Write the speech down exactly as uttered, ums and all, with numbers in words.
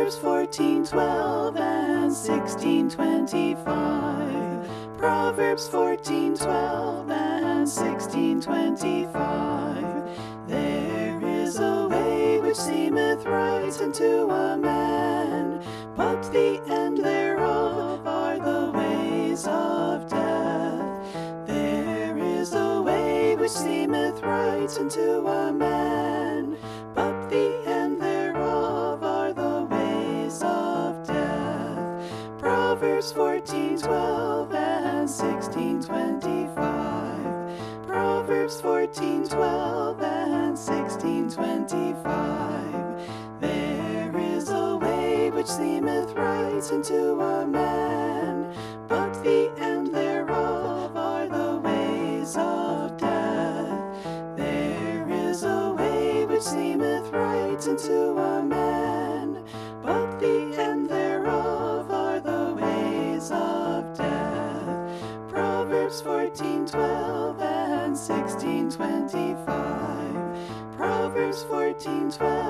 Proverbs fourteen twelve and sixteen twenty-five. Proverbs fourteen twelve and sixteen twenty-five. There is a way which seemeth right unto a man, but the end thereof are the ways of death. There is a way which seemeth right unto a man, but the end thereof are the ways of death. Proverbs fourteen twelve and sixteen twenty-five. Proverbs fourteen twelve and sixteen twenty-five. There is a way which seemeth right unto a man, but the end thereof are the ways of death. There is a way which seemeth right unto a man, but the end thereof are the ways of death. Proverbs fourteen twelve and sixteen twenty-five. Proverbs fourteen twelve